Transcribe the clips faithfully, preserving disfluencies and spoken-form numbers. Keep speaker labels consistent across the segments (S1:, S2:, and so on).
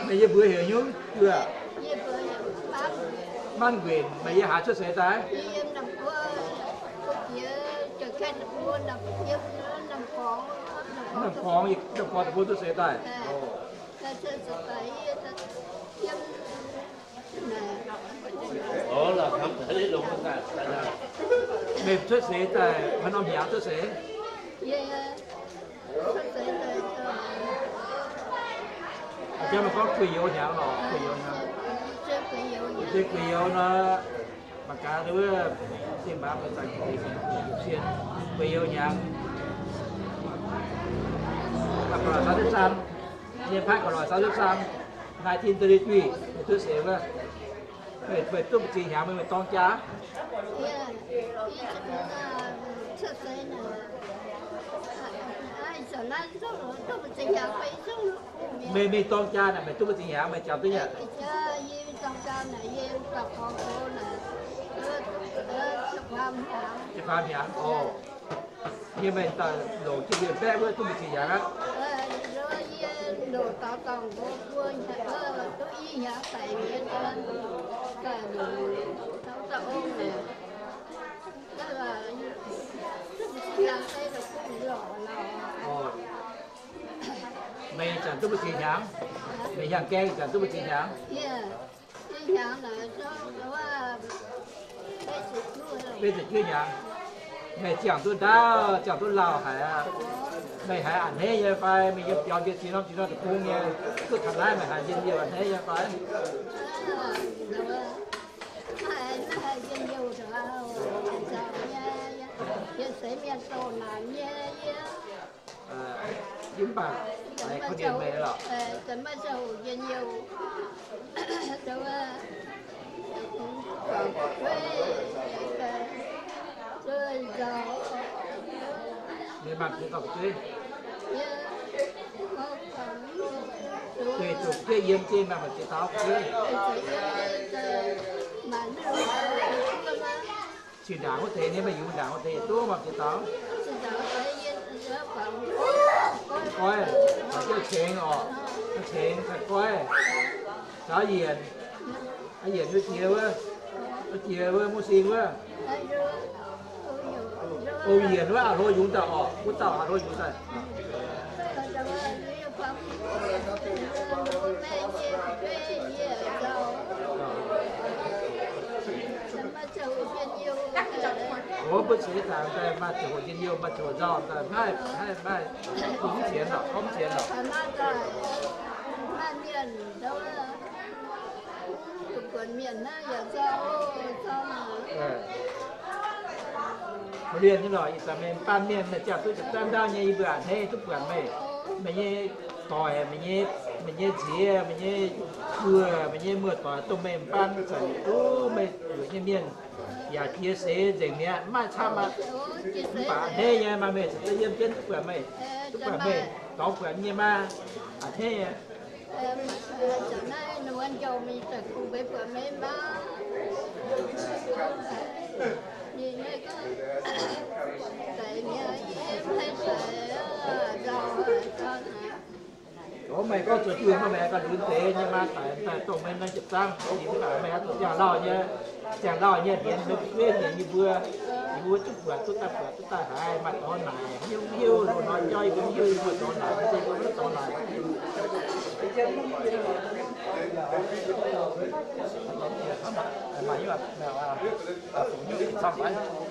S1: bây giờ vừa hiểu nhúng chưa ban quyền bây giờ hạ xuất sẽ tới nằm con gì nằm con thì vô xuất sẽ tới
S2: đó là không thể lấy đúng không ta
S1: mềm xuất sẽ tới mà nó nhả xuất sẽ cho mà có quỳ vô nhả lò quỳ vô nhả quỳ vô nó mà cả đứa tìm bám ở tại quỳ xuyên quỳ vô nhả hoặc là sáu nước xanh nhân phát còn là sáu nước xanh hai thiên tư đi truy tôi sẽ về về về tôi chỉ nhả mới to chá mày mày to cha này mày tôi chỉ nhả mày chào tôi nhá chỉ pha nhả ồ nhưng mày ta đồ chỉ việc bé với tôi chỉ nhả á
S3: đồ tao còn vô vui tôi y nhả tại miền trên cái đồ tao tao ôm này đó là làm đây là cũng lọ lọ
S1: mày chẳng tôi chỉ nhả mày nhang keng chẳng tôi chỉ nhả
S3: yeah nhả là cho là
S1: bây giờ chưa nhả mày chẳng tôi đã chẳng tôi lao hả mày hãy ăn hết vậy phải mày giúp cho cái gì nó chỉ nó được cuốn nghe cứ thằng lái mày hãy dân nhiều ăn hết vậy phải
S3: hai hai dân nhiều rồi dân sẽ miền tây làm nhé
S1: dính bạc này có tiền mày đó
S3: tận bây giờ dân nhiều đâu còn quê rồi rồi
S1: mày mặc cái cọc tươi tùy chụp cái yên trên mà phải chỉ tao tươi chỉ đảng có thể nếu mà dùng đảng có thể tôi mà chỉ tao coi phải cái chén ọ cái chén phải coi sao hiền cái hiền cái chiều á cái chiều á mua xin quá ô hiền quá à thôi dùng tao ọ cũng tao à thôi dùng tao我不是讲在卖酒精又卖酒糟的，卖卖卖工钱了，工钱了。
S3: 卖面都不管面那也糟糟嘛。
S1: เขาเรียนนี่หน่อยแต่เมนปั้นเมียนเนี่ยจับตัวจับตั้งได้เนี่ยอีเบื่อเนี่ยทุกเบื่อไม่ไม่เนี่ยต่อยไม่เนี่ยไม่เนี่ยเสียไม่เนี่ยเบื่อไม่เนี่ยเมื่อต่อยตัวเมนปั้นใส่ตัวไม่อยู่เนี่ยเมียนอย่าเทียเสียอย่างเนี้ยไม่ทำมาป่าเฮียมาเมย์จะเยี่ยมเช่นทุกเบื่อไม่ทุกเบื่อไม่ต่อเบื่อเนี่ยมาอ่ะเฮีย
S3: จากนั้นนวลโยมีแต่กูไปเบื่อไม่มานี่ไงก็แต่เนี่ยให้ใส่เราตอนไหน
S1: Ủa mày có chỗ trường mà mẹ có đúng thế nhưng mà tại tại tổng mình đang chụp sang thì các bạn mẹ tụi chàng lo nha chàng lo nha điện được quên thì như vừa thì vừa chút vừa chút ta vừa chút ta hai mặt con này hiu hiu rồi nói chơi cũng hiu mà con này thì cũng rất con này mà như là mẹ à phụ nữ xong phải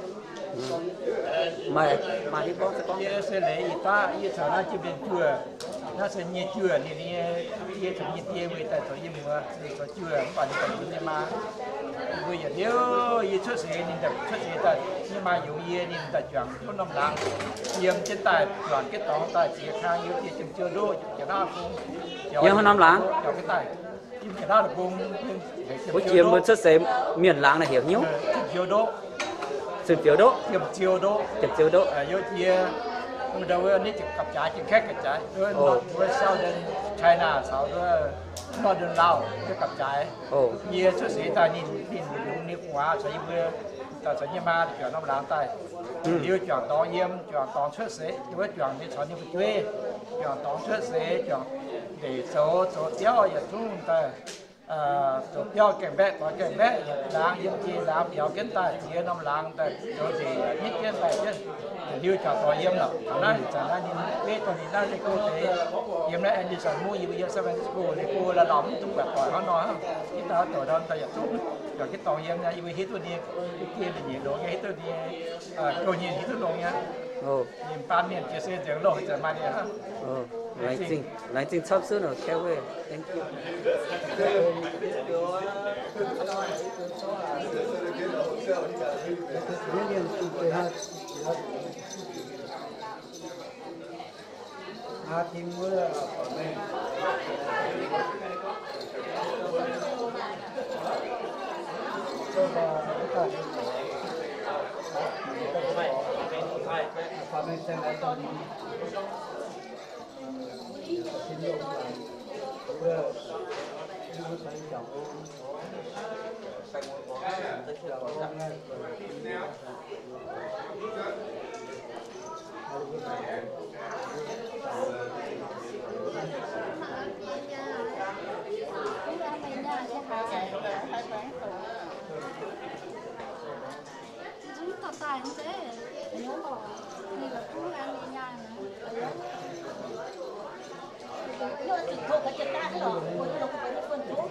S4: mày mày đi có cái con
S1: ये से ले ये ता ये सारा चीज़เป็นเชื่อถ้าเส้นเชื่อนี่นี่येถึงยี่เตี้ยไว้แต่ตัวยี่มือนี่ก็เชื่อก่อนที่จะยินมาไว้อย่างเดียวยี่ชุดสีนี่แต่ชุดสีแต่ยี่มาอยู่ยี่นี่แต่จังต้นน้ำลังเยี่ยมเช่นแต่หลอนcái tỏngแต่เสียข้างยี่ที่จึงเชื่อด้วยจะได้คุ้ม
S4: ยี่ห้อน้ำล้าง
S1: cho cái tàiยี่จะได้คุ้ม
S4: buổi chiều mới xuất xế miền láng là hiểu nhiêu
S1: chiều đô
S4: sự phiếu đỗ
S1: tiệm chiều đô
S4: tiệm chiều đỗ
S1: ở dưới kia mình đâu có nít cặp trái trên khác cặp trái rồi nó rồi sau đến China sau đó nó đến Lào cái cặp trái kia xuất xứ ta nhìn nhìn dùng nước hóa sẽ vừa ta sẽ như ma chọn nó làm tay nếu chọn to yếm chọn to xuất xứ với chọn như chọn như cái chuối chọn to xuất xứ chọn để số số tiêu ở chúng ta số tiêu kèm bé có kèm bé làng yên chi làng biểu kiến ta chia năm làng ta chỗ gì nhất kiến ta chứ như cho tôi yếm lắm nói chẳng là nhìn biết còn nhìn ta thì cô thấy yếm lại anh đi sản mua gì bây giờ sao anh cô thì cô là lỏng chúng quẹt tỏi nó nói không cái ta tỏi đó ta nhập chúng rồi cái tỏi yếm này như hết tôi đi cái kia thì nhiệt độ cái hết tôi đi cô nhìn hết tôi luôn nha nhìn pan miền chia sẻ tiếng lỗi chẳng mà đi ha
S4: Lại chính, lại chính sắp xưa nữa, kéo về. Thank you.
S1: À, thì mưa
S3: chúng ta tài như thế nếu mà thì là cũng ăn nhà
S5: Nó chỉ thuộc cái chân ta đó, còn nó không phải nó phân chỗ.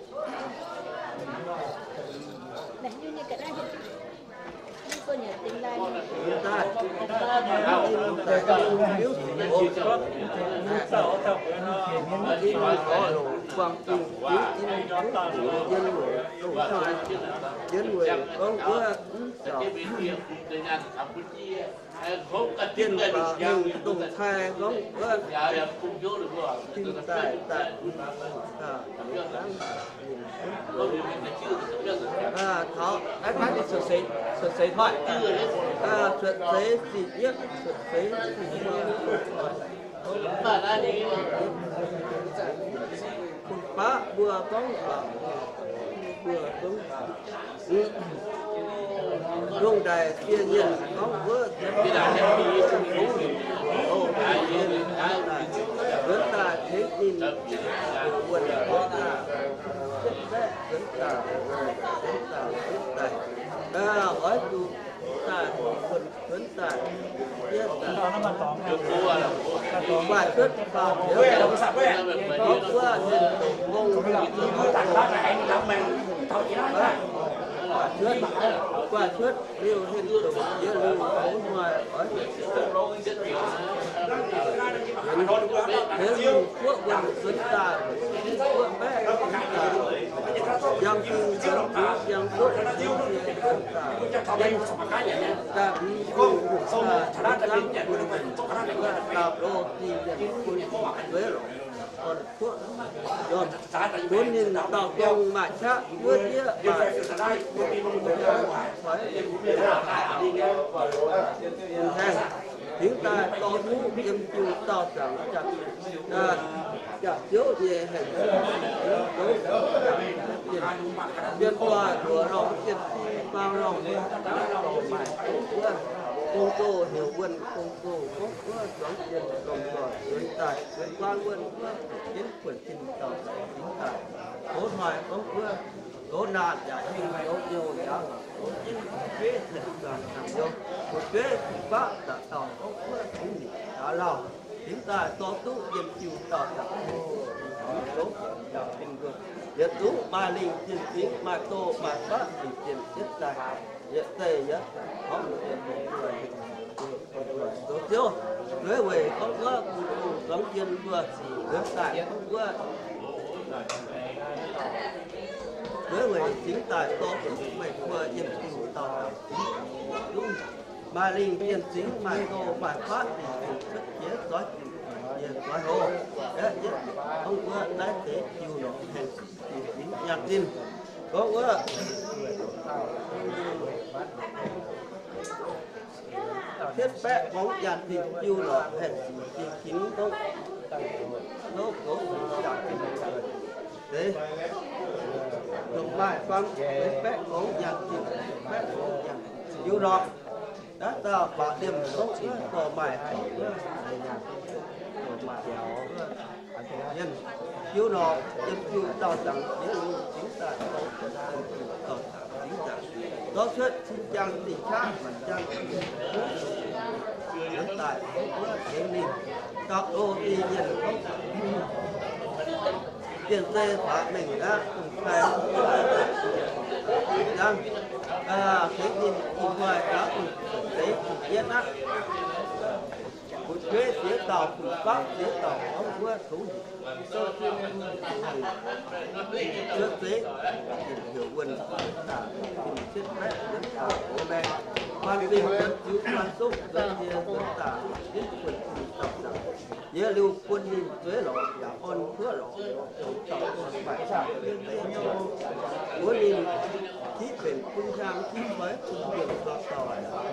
S5: Này như như cái này như con nhà tình lai.
S6: Quang Trung dân người con của tiền và hình đồng thai con của tin tại tại à thọ anh nói đi sửa sấy sửa sấy thoại à sửa sấy gì nhất sửa sấy gì bá vừa con vừa con rung đài kia nhìn con vừa cái đài này đi ô nhìn vẫn ta thế nhìn quần vẫn ta vẫn ta vẫn ta vẫn ta à hỏi tu ta quần vẫn ta biết ta bài thuyết vào nếu có qua nhìn ngôn quả thuyết quả thuyết điều hiện tượng giữa lưu ở ngoài ở thế lưu quốc quân tuấn ta quốc bé giang kinh giang quốc giang quốc giang tuấn ta danh ta bị quân ta giang quân ta đô thì dân quân với rồi còn thuốc rồi bốn nghìn đào công mà cha vượt kia mà phải tiếng ta to thú em chu to chẳng chặt chặt thiếu về hệ viên qua của nó tiền bao lòng công tô hiểu quân công tô có có giống tiền đồng rồi tuyển tài tuyển quan quân có tiến quyền trình tàu chính tài cố hoài có có cố nạn giải minh cố nhiều giá cố chính kế thực đoàn làm vô cố kế bác đã tàu có có chính lý đã lao chính tài to tú dân chiều tàu đã cố đạo tình quân Yết tú mà linh tiền chính mà tô mà bác thì tiền nhất tài yết tề yết có một tiền một người tốt chưa với về không có đóng tiền vừa với tài không có với về chính tài to của mình vừa nhiệm vụ tàu đúng mà linh tiền chính mà tô mà phát thì xuất chế có tiền có hồ không có đái thế chiều nó thành chính nhạc tin có quá thiết bé bóng dàn thì chiều nó thành chính không nó có dàn thì thế đồng bài con thiết bé bóng dàn thì bé bóng dàn chiều nó đã ta bảo điểm tốt chỉ có bài hay mà nhân chiếu nọ nhân chiếu tao rằng nhớ lưu chính tại có tổng chính tại đó thuyết xin chăng tình khác mà chăng hiện tại có thế nên các đô thị nhân không tiền tê phá mình đã cùng khai rằng à thế nên in ngoài đã cùng đấy cùng yên á cùng thuế phía tàu cùng pháp phía tàu ông vừa thủ sơ chuyên trước tế hiểu quân là cùng chết rét rất là bố bè quan tình rất cứu quan xúc rất nhiều rất là đến quân tập rằng nhớ lưu quân đi thuế lộ và ôn hứa lộ tàu phải sao quân đi khí biển quân giang khí mới quân biển vào tàu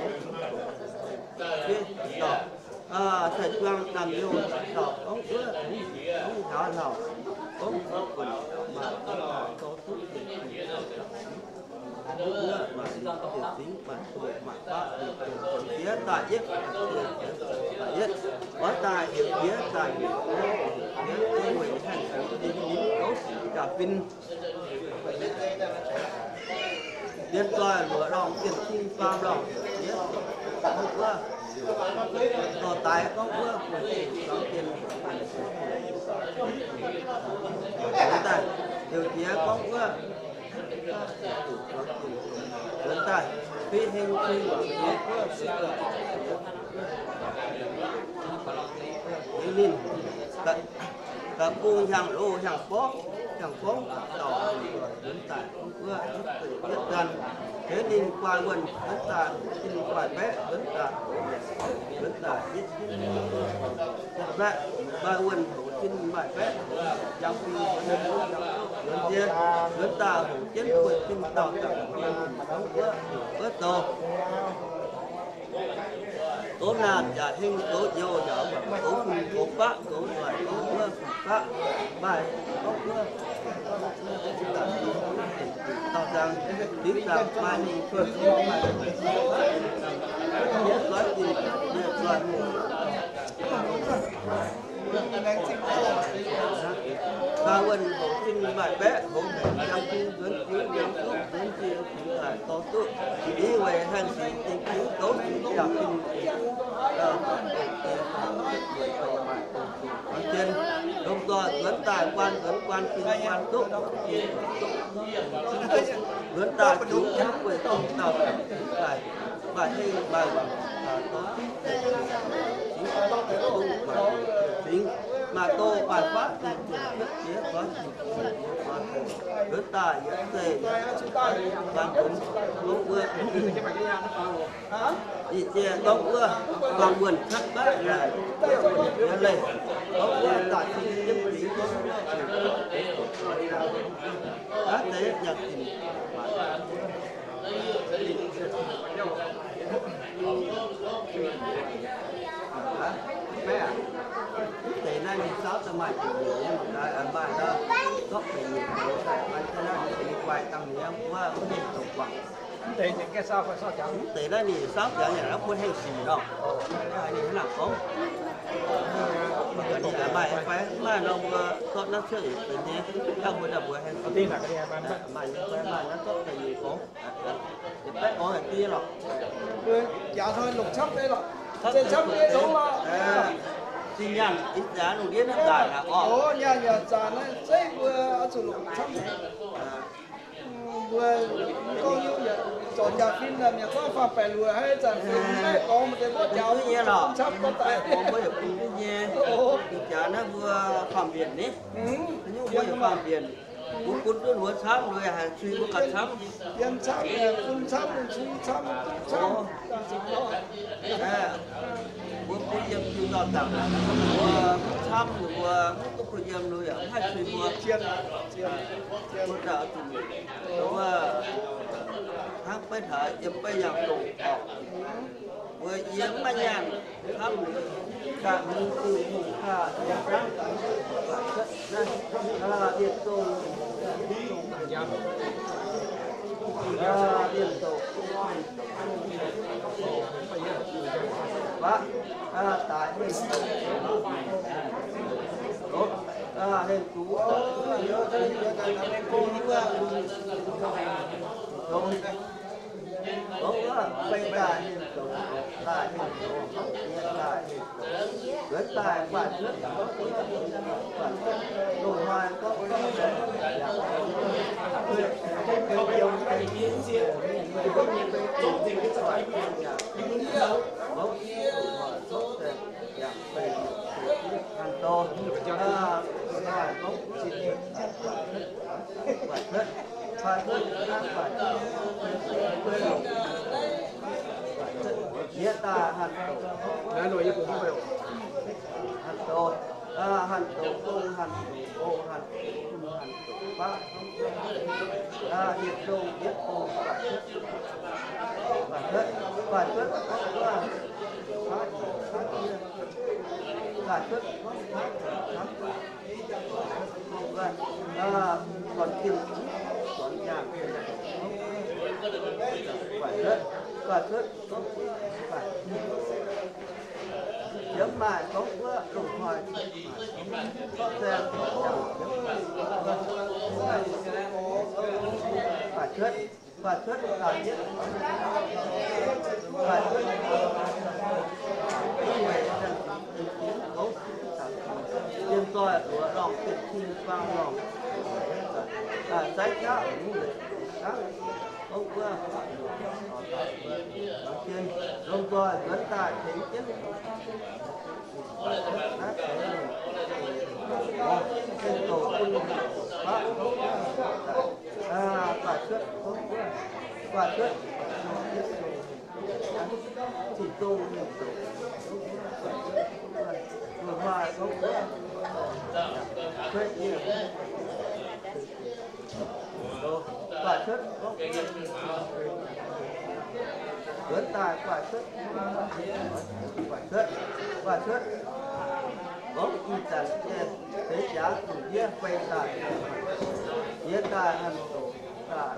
S6: thế tàu à thời gian làm yêu tàu ông ước ông nhỏ nào ông quần mà có thuốc tiền nữa mà tiền tính mà tuổi mà ba phía tại nhất tại nhất có tài hiện phía tại phía tây mình thành đi đi có cả pin liên toàn mở rộng tiền sinh pha rộng nhất không có có tài có vừa có tiền tài điều kia có vừa lớn tài phi hình phi nhiều vừa nên cả cả buôn hàng lô hàng phố hàng phố tàu lớn tài có vừa nhất gần thế nên qua quân lớn tài nên qua bé lớn tài lớn tài nhất thật ra ba quân hữu chính bài phép trong khi lớn chia lớn ta hữu chính quân chính tàu tặng đóng vỡ vỡ tổ tố nàn và hình tố vô trở và tố phun tố pháp tố loài tố mưa pháp bài tố mưa tao rằng tiếng rằng mai nhìn phật bài nhất nói gì nhất nói ba quân hậu sinh bài bé hậu trong khi vấn cứu dân tốt đến chia cũng là có tốt ý về hành sĩ tình cứu tốt gặp tình ở trên đồng thời vấn tài quan vấn quan kinh quan tốt vấn tài cứu chắc về công tàu phải bài hay bài có chính mà tô bài pháp thì rất chế có rất tài rất tệ bằng cũng không vừa gì chia không vừa bằng nguồn thắt bát là nhớ lên không vừa tại khi giúp lý có các thế nhật tình bé à thì nay mình sáu tầm mày nhưng mà ở bài đó có thể nhiều cái bài thế này thì quay tăng nhiều quá cũng liên tục quay
S1: thì những cái sao phải sao chẳng
S6: thì đây thì sáu giờ nhà nó cũng hay xì đâu cái này là có cái này bài phải mà nó có nó sẽ tự nhiên không phải là buổi hay
S1: đầu tiên là cái này bạn
S6: bài bài nó có cái gì có thì bé có cái kia rồi
S7: dạ thôi lục sắp đấy rồi trên sắp đấy đúng không
S6: xin nhắn ít giá đầu tiên nó dài là có
S7: ồ nhà nhà già nó xây vừa ở chỗ lục sắp vừa có như vậy chọn nhà phim là nhà có pha phải lùa hay chẳng phim hay có một cái bó cháo
S6: như thế nào
S7: sắp có tại
S6: có bây giờ cũng như nhé thì chả nó vừa phạm biển đấy nhưng bây giờ phạm biển cũng cũng nó lúa sắm rồi hàng suy có cả sắm
S7: dân sắp phun sắp suy sắp sắp
S6: vừa bây giờ chúng ta tặng vừa sắm vừa có bây giờ nuôi ở hai suy vừa
S7: chiên chiên
S6: vừa đỡ thì đúng là tháng bây giờ giờ bây giờ cùng vừa yếm mà nhàn thăm cả những từ vùng cả những tháng đây điện tổ điện tổ và tại mình tốt à nên chú
S7: nhớ đây nhớ đây là bên cô nữa
S6: không không á bây giờ nên chú tại nên chú hiện tại hiện tại quả rất có quả rất đồ hoa có có không nhiều cái kiến diện có nhiều cái chủ tình cái phải nhà không tốt đẹp dạng về hàng to à phải có xin phải rất phải rất phải hiện tại hàng tổ
S1: đã rồi cũng không
S6: hàng tổ à hàng tổ công hàng tổ ô hàng công hàng tổ ba à nhiệt độ nhiệt độ phải rất phải rất phải rất có phát phát kia phải rất có phát phát à còn kim còn nhàng phải rất phải rất có phải chấm mài có quá đủ hỏi có xem phải rất phải rất là nhất phải rất nhưng tôi của lòng tự tin vang lòng à trái cá cũng được các ông qua trên ông tôi vẫn tại thế chứ trên tổ quân à quả chất không qua quả chất chỉ tô vừa ngoài không qua thuê nhiều quả chất không vẫn tại quả chất quả chất quả chất có quy tắc thế giá của nghĩa quay lại nghĩa tại hành tổ cả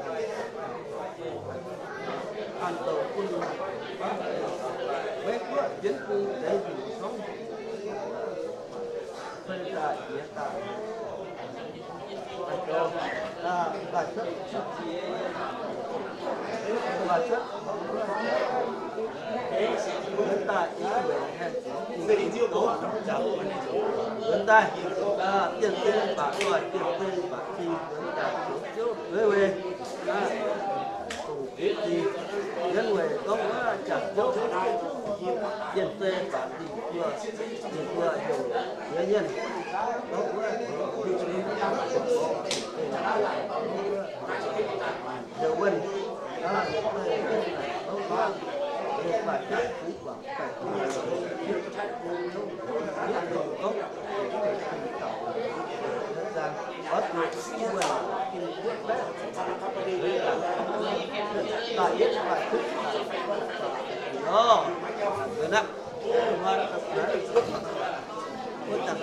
S6: hành tổ quân mấy quốc chiến khu để dùng sống phân tại nghĩa tại hành tổ là quả chất quả chất hiện tại ý người hiện tại à tiền tiền bạc gọi tiền tiền bạc chi hiện tại chỗ về về à cùng biết gì nhân về có quá chẳng chỗ tiền tiền bạc gì vừa gì vừa hiểu nguyên nhân có quá điều quên đó có quá phải chắc cũ quả phải đường tốt ra có được quyền kinh quyết đấy tại biết phải thức đó rồi nè hoa tập đấy quyết tâm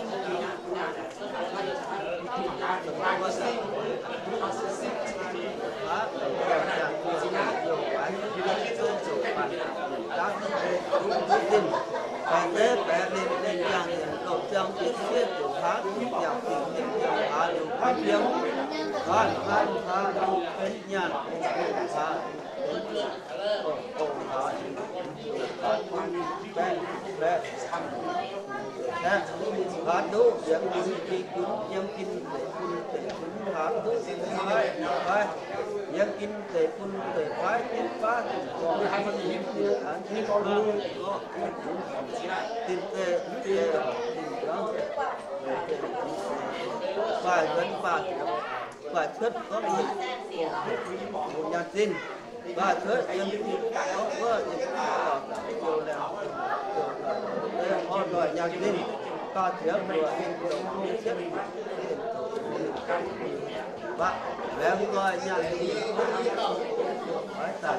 S6: phải tế bẻ lên lên trang hiện cầu trong tiết thiết của phá cũng dạo tình hiện dạo phá đều phát hiếm còn phát phá đâu bên nhàn phá cổ cổ phá phá quân bè bè nè phá đủ dẫn kinh kinh nhâm kinh để quân để quân phá đủ phá phá nhâm kinh để quân để phá kinh phá còn hai phần hiếm thì anh chỉ có luôn có tin tê tê đó bài vấn bài bài thuyết có một nhà tin bài thuyết dân có có nhiều là có loại nhà tin ta thiếu rồi không chết và em gọi nhà tin phải tại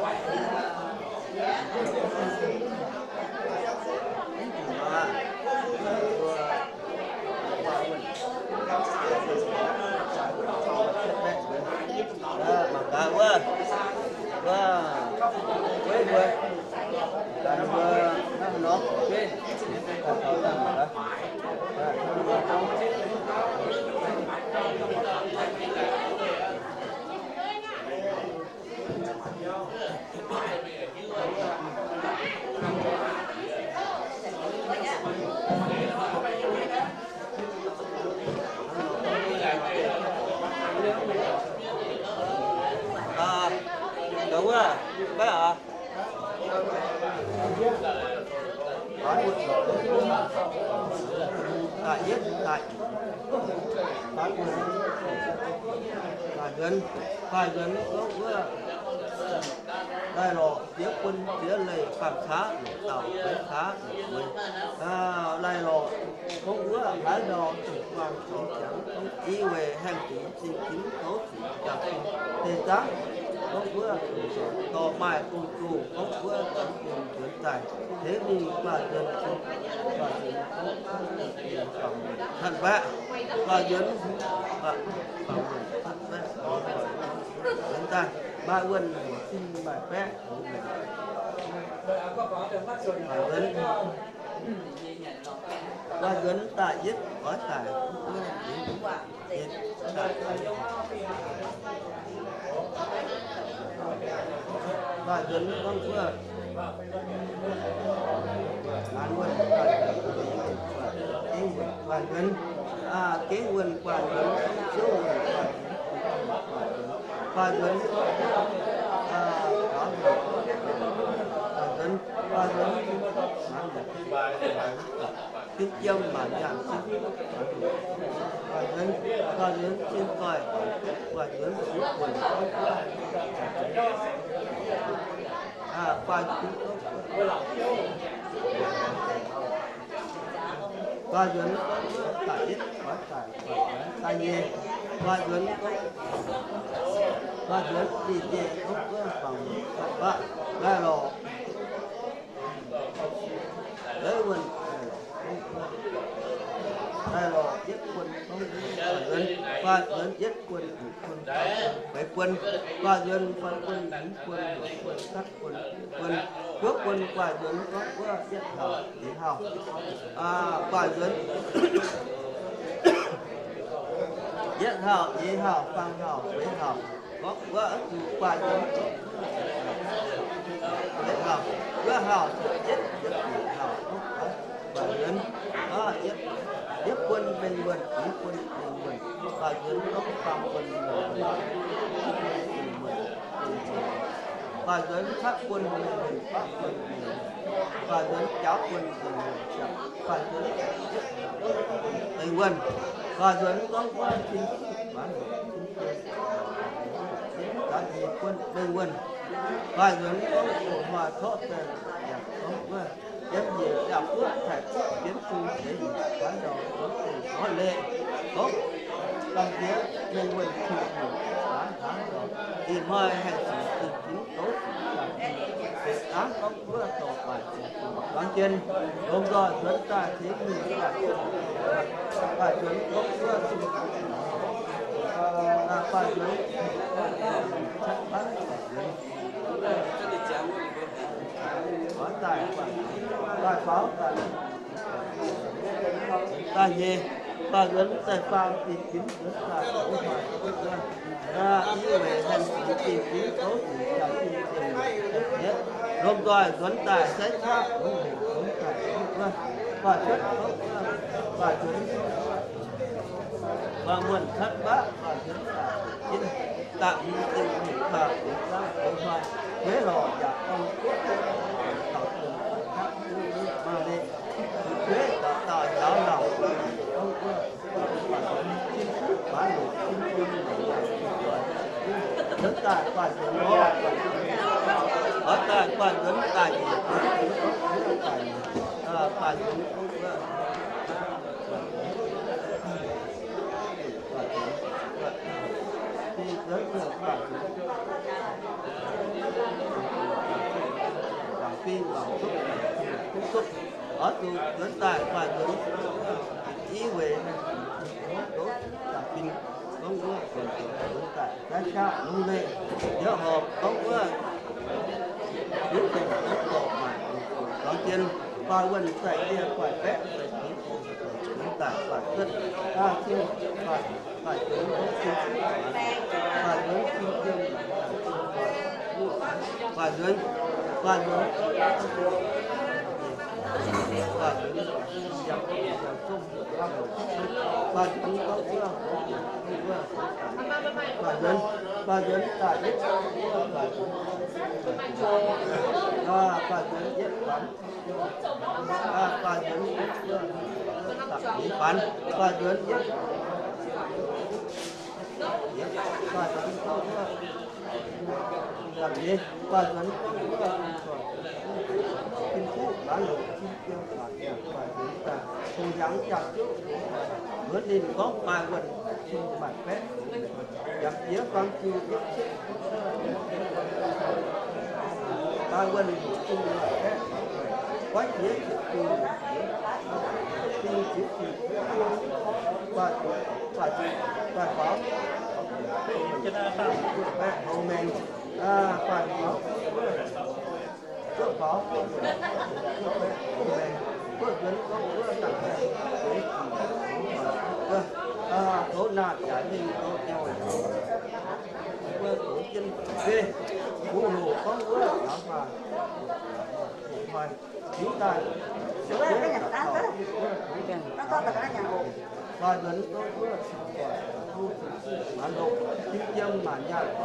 S6: maka wah wah weh weh dan wah nah no oke kalau tak à bé à tại giết tại tại tại gần tại gần có vừa đây là phía quân phía lệ phản xá tàu bến xá à đây là không vừa thái đò chủ quan trọng chẳng không ý về hàng chỉ xin chính tốt chẳng tiền tác không vừa tò bài cùng chủ không vừa tận dụng chuyển tài thế đi và dân và dân thân vẽ và dân và thân vẽ chúng ta ba quân xin bài vẽ và dân tại giết có tài và dân không vừa bán quân và dân à kế quân và dân số quân và dân à đó và dân và dân xin chiêu mà giảm xin và dân và dân xin coi và dân xuống quần à và và dân tại ít quá tại tại nhẹ và dân và dân đi về không có phòng và ra lò đấy mình đây là giết quân không dân và dân giết quân quân phải quân và dân và quân đánh quân quân sát quân quân cướp quân và dân có có giết hào để hào à và dân giết hào dễ hào phang hào với hào có vợ và dân giết hào vợ hào giết giết hào và dân đó giết giết quân bình quân giết quân bình quân và dân đốc phòng quân bình quân và dân phát quân bình quân phát quân và dân cháu quân bình quân và dân bình quân và dân có quân chính bán cả thì quân bình quân và dân có hòa thoát về không quân em gì đạo quốc phải biến trung để bán đầu có thể có lệ có bằng phía nhân quân chủ bán tháng rồi thì mời hành xử từ chính tốt để tám có bữa tổ bài bán chân hôm rồi dẫn ta thế mình phải phải chuẩn có bữa à phải chuẩn chắc bán có tài tài pháo tài tài gì và dẫn tài pháo thì chính dẫn tài không phải ra ý về hành sự tìm kiếm tốt thì chào tin tiền nhất rồi rồi dẫn tài sẽ khác dẫn tài và chất và chuẩn và nguồn thất bát và dẫn tài chính tạo những tình hình và của các công vai thế lò giả ông quốc tạo từng các thứ mà đi thế tạo tạo giáo lòng ông quốc và chính thức bán được chính quân dẫn tài và dẫn lo ở tại và dẫn tài và dẫn ông thì rất là bản bản phim bản xúc xúc xúc ở từ đến tại và đến ý về tốt bản phim không có còn đến tại cái sao luôn đây nhớ hộp không có biết tình tốt độ mà có chân và quần phải kia phải vẽ phải đến tại phải rất ta chưa phải phải đến và dưới kim tiêm và dưới và dưới và dưới dòng dòng sông và dưới có vừa và dưới và dẫn tại nhất và và dẫn nhất bắn và và dẫn nhất tập lý bắn và dẫn nhất và dẫn làm gì và dẫn kinh phú bán lục kinh tiêu và và dẫn ta không dám chặt vớt lên có bài quần chung bản phép gặp nhớ quan chiêu biết chết bài quần chung bản phép quách nhớ chuyện chung chung chiếc gì và và và pháo hậu men à phải pháo trước pháo hậu men bước đến có bước nặng à thổ nạn giải hình có nhau bước tổ chân về vũ hồ có bước làm mà phải chúng ta
S5: Đúng rồi, cái nhà ta đó. Nó có tất cả nhà hộ.
S6: và đến có bước bản đồ chính dân mà nhà có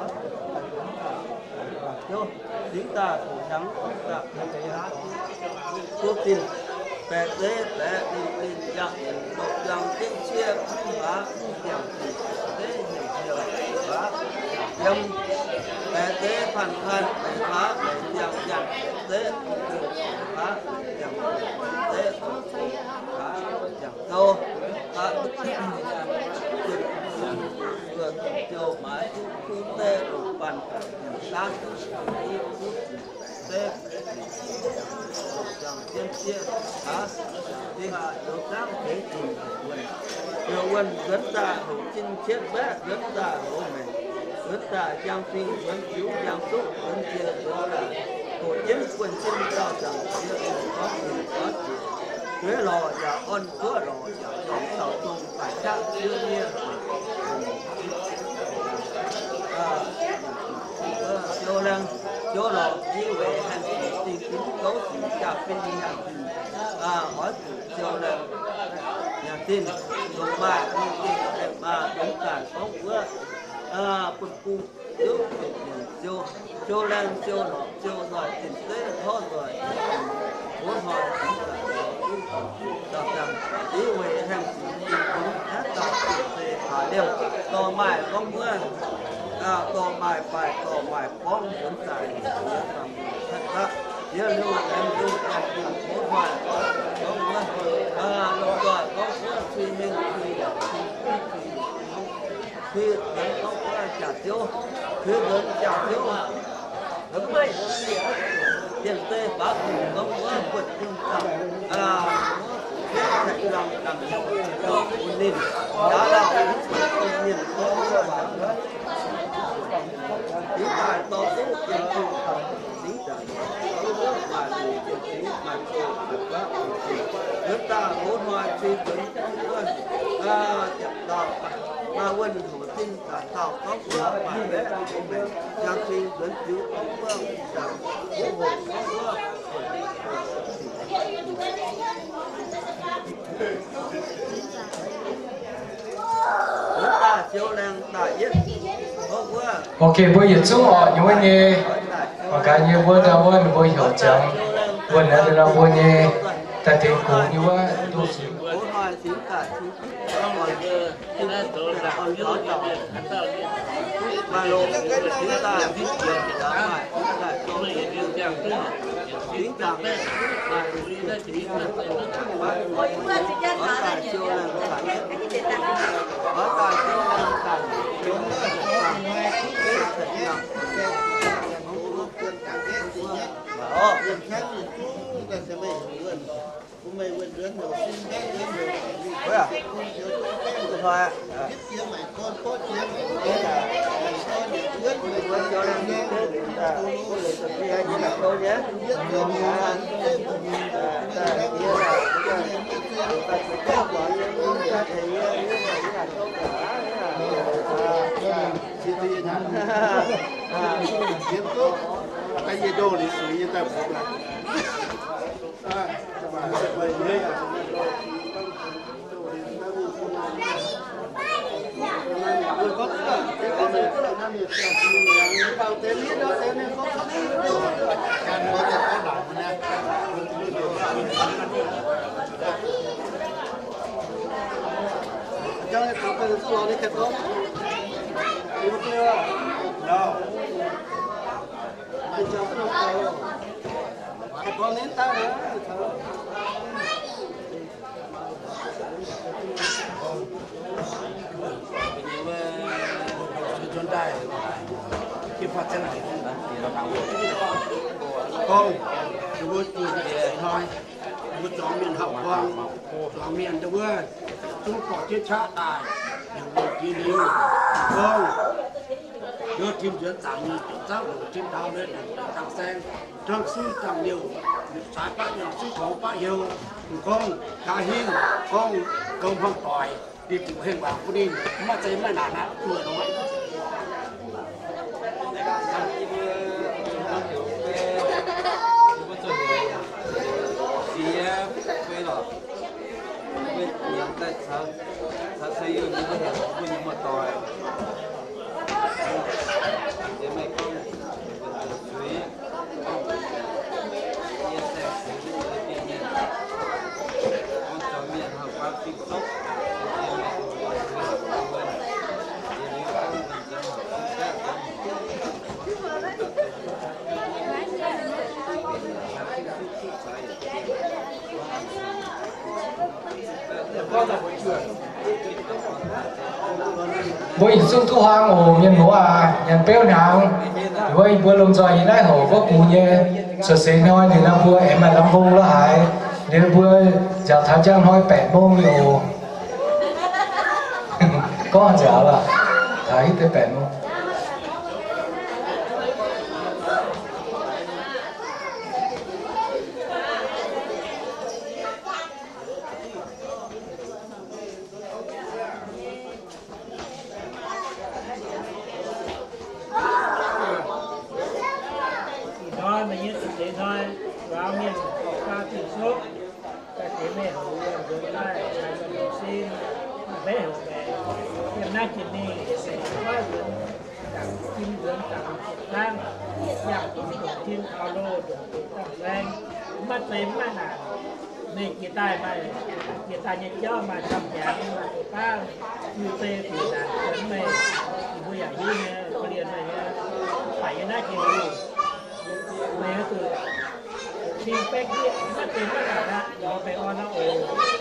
S6: vô chúng ta thủ trắng chúng ta quốc tin về tế về đi đi dặn một dòng chính chia và dòng tế nhiều nhiều và dòng về tế phản thân để phá để dòng dặn tế phá dòng tế phá dòng tô phá vượt chiều mãi khu tê đủ bàn sáng tê dòng tiên chia hả đi hạ được đáp thế trình nhiều quân dẫn ta hữu chinh chết bé dẫn ta hữu mình dẫn ta giang phi dẫn cứu giang xúc dẫn chia dẫn là tổ chiến quân chinh cao rằng chia có gì có gì quế lò và ôn chúa lò và dòng tàu tung phải chắc đương nhiên cho nên cho lò như vậy hành trình tìm kiếm cấu chỉ trả bên đi hàng à hỏi cho nên nhà tin dùng bài đi đi để mà đúng cả có bữa à quân cung trước cho cho nên cho lò cho rồi tìm tới thôi rồi muốn hỏi đọc rằng ý về hành trình tìm kiếm hết đọc về hỏi đều to mãi có bữa à to mãi phải to mãi bóng muốn giải thật đó nhớ lưu em lưu em tìm muốn hỏi có bữa à lúc rồi có bữa suy minh thì khi đến có bữa trả tiêu khi đến trả tiêu đúng vậy tiền tê bác có bữa vượt tinh thần à thành lòng đằng sau cho nên đã là những niềm vui và những bài to tốt trên trường học chính là mà điều chính mà tôi được các chúng ta muốn hoa truy vấn à chặt đỏ mà quân thủ tinh cả tàu có của bài vẽ của mình giang sinh vấn cứu ông phương rằng quốc hội có của
S8: OK， 我也做哦，因为呢，我感觉我的我们我有讲，我那个让我呢，在这个因为都是。
S6: mà lộ chúng ta viết chuyện đã phải chúng ta có thể điều chỉnh chính rằng là chính là có tài siêu là có phải có tài siêu là phải chúng ta làm ngay cái thật lòng đó nhân khác chúng ta sẽ bị quên cũng mấy quên rớt đầu tiên đấy đấy à thôi à biết chia mày con có chia mày cái là biết mình quên cho nên nghe là tôi lời tập đi hay như là tôi nhé biết được là ta kia là ta sẽ có gọi như ta thì như là như là tôi cả chỉ thì à kiến tốt cái gì đâu thì suy như ta phải là à mà vậy đấy à tôi có cái con này
S7: vào tênนี้đó tênนี้cóการบริหารหลังนะcho nên có cái số này cái đó đi một cái đó bây giờ cái đó cái đó nên ta nữa chúng ta khi phát triển này không chúng tôi chỉ thôi chúng tôi chọn miền hậu quang chọn miền đâu ơi chúng có chết cha tài những người chỉ điều không đưa chim chuyển tăng giáo chim đào lên tăng sen trang sư tăng nhiều trái bát nhiều sư khẩu bát nhiều không cá hiên không công phong tỏi đi chịu hình bảo của đi mà chơi mà nản nản vừa đó
S6: tại sao sao xây dựng những cái hệ nhưng mà tỏi để mấy con suy chia sẻ sự việc này con cho miệng học qua TikTok
S8: với xuân thu hoang hồ nhân ngũ à nhân béo nàng với vừa lồng xoài nãy hồ có cù nhẹ sờ sệt nói thì là vừa em mà làm vô là hại nếu vừa giờ tháo trang nói bẹt mông nhiều có giờ là thấy tới bẹt mông
S1: mất tiền mà nè nên người ta mà người ta nhận cho mà cầm dạng mà người ta như tê thì là đến mê thì bây giờ như nè cái điện này phải cái nát gì mê từ khi bé kia mất tiền mà nè nó phải on nó ồ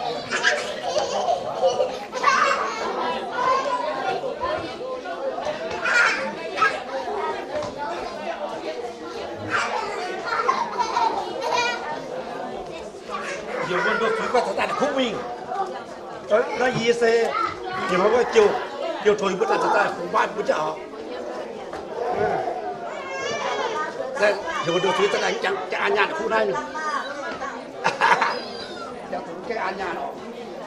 S2: nhiều con tôi chỉ có thật là không mình nó gì xe nhiều mà có chiều chiều thôi bữa là thật là không bao bữa chợ đây nhiều con tôi thật là chẳng chẳng ăn nhà khu này nữa chẳng cũng cái ăn nhà nó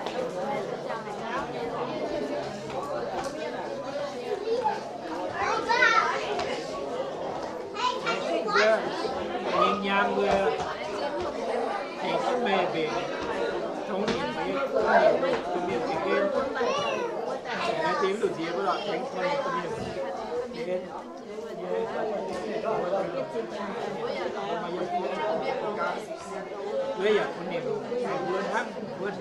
S1: nhìn nhang vừa thì cái mê về thống nhìn với cái miệng cái game cái tiếng được gì với loại đánh con cái miệng cái game bây giờ con niệm vươn thắng vươn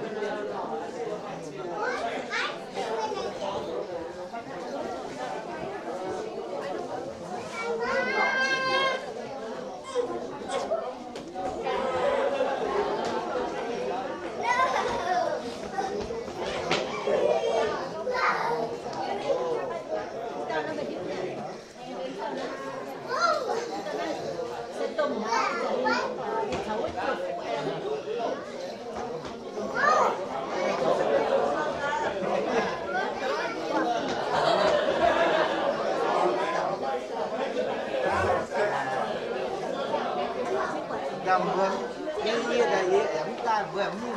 S6: cầm vườn như như là gì em ta vườn như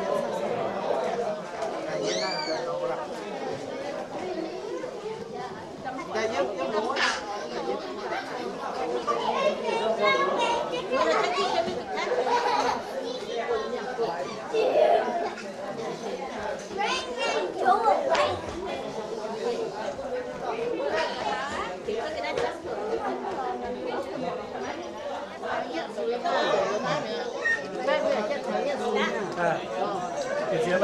S6: là như là cái đồ là cái giúp giúp lúa
S5: Kiểu cái đó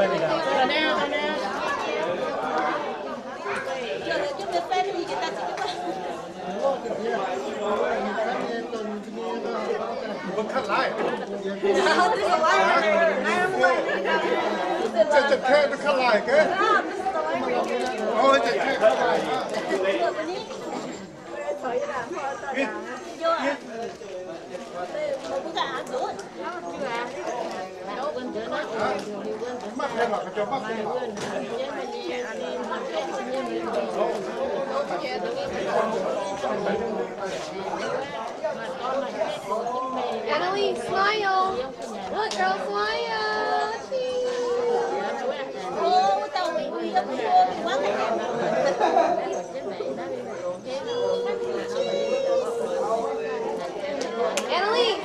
S9: Vẫn khăn lại. Chạy chạy khe nó khăn lại cái. Ôi chạy khe khăn lại. Mắc thêm là cho mắc thêm.
S3: Annalise, smile. Look, girl, smile. Annalise.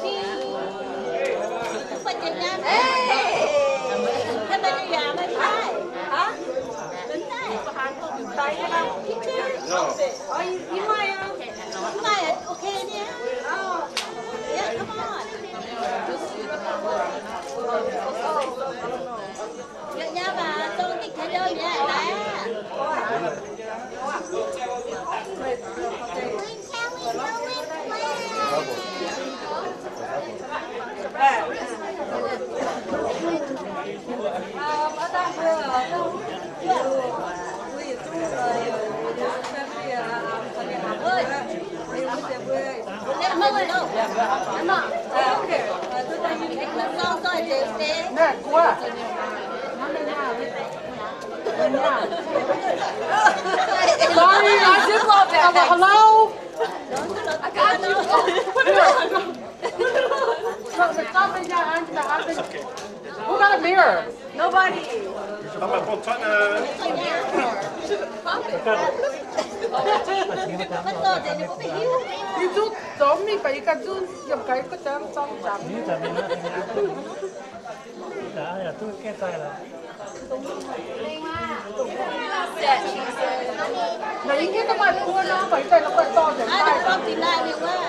S10: Nè, qua. Sorry, I just love that. Hello? I got you. Who got a mirror? Nobody.
S9: Tama po sana.
S10: You do giống me, but you can do những cái có chấm trong chấm.
S11: Đã là tôi kết tay là.
S10: Mà ý kiến các bạn mua nó phải tay nó phải to để tay. Con thì lại nhiều quá.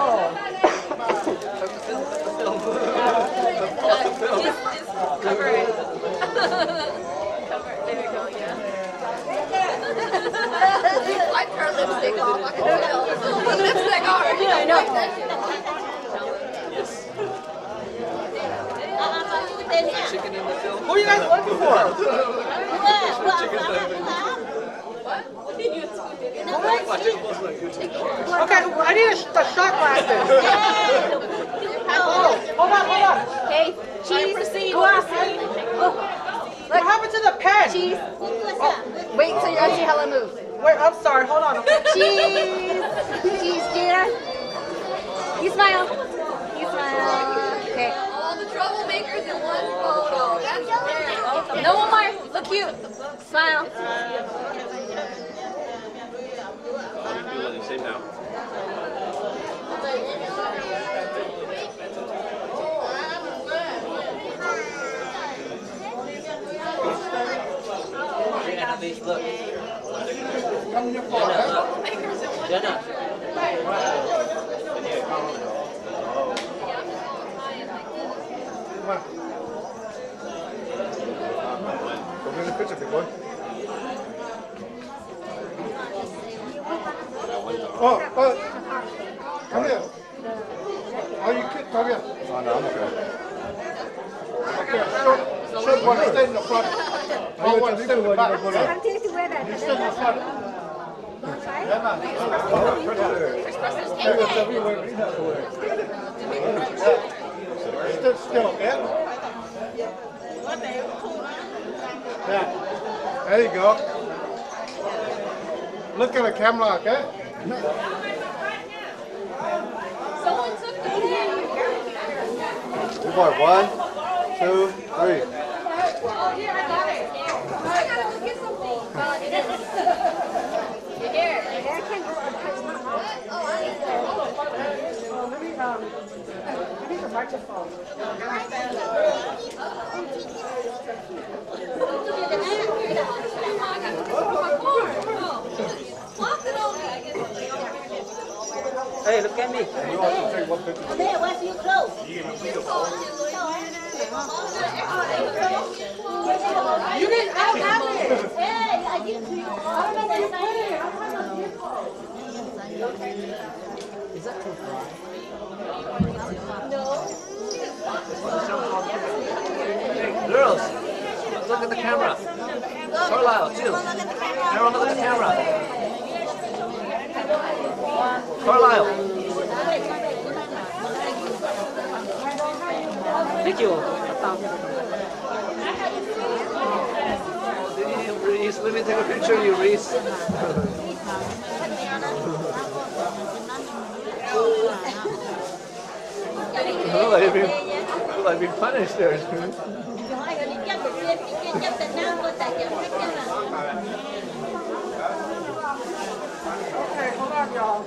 S5: Just, just cover it. Cover it. There you go, yeah.
S3: You wiped her lipstick off. I can tell. Lipstick off.
S5: Yeah, I know.
S6: Chicken in the film.
S10: Who are you guys looking for? Okay, I need a, a shot glasses. Oh, hold on, hold on.
S3: Okay, cheese. Proceed.
S10: Glasses. What happened to the pen?
S3: Cheese. Oh, wait until you see Helen move.
S10: Wait, I'm sorry. Hold on. Okay.
S3: Cheese. Cheese, Gina. You smile. You smile. Okay. All the troublemakers in one photo. That's fair. No one more. Look cute. Smile.
S2: Same now.
S6: Look.
S9: Come in your phone.
S6: Jenna.
S9: Come on. Go get a picture, big boy. Oh, oh. Come here. Oh, you kid, come here. Oh, no, I'm okay. Okay, show, show one, stay in the front. One, one, stay in the back. You stay in the front. Yeah, man. Stay still, okay? Yeah. There you go. Look at the camera, okay?
S3: Someone took the
S9: Two more. One, two, three.
S3: Oh, here, I got it. I gotta go get something. Your hair. Your hair can't go. Oh, I need that.
S10: Oh, let me, um, I need the microphone.
S4: Hey, look at me.
S9: You also take one picture.
S3: There, what's your clothes?
S10: You didn't, I don't have it.
S3: Hey, I give to you.
S10: I don't know where you put it. I don't have no vehicle.
S6: Is that too far?
S3: No.
S6: Girls, look at the camera. Carlisle, too. Everyone look at the camera. Carlisle.
S4: Thank you.
S6: Reese, let me take a picture of you, Reese. Look like you've been, look like you've been punished there.
S10: Okay, hold on, y'all.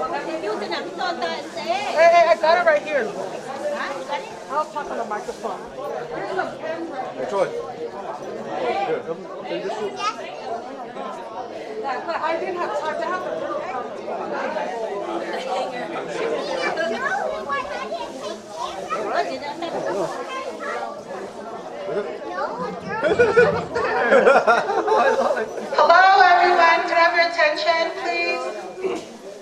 S10: Hey, hey, I got it right here. I'll talk on the microphone. Here's some pens right here.
S9: Hey, Troy.
S10: But I didn't have time to have the Hello, everyone. Can I have your attention, please?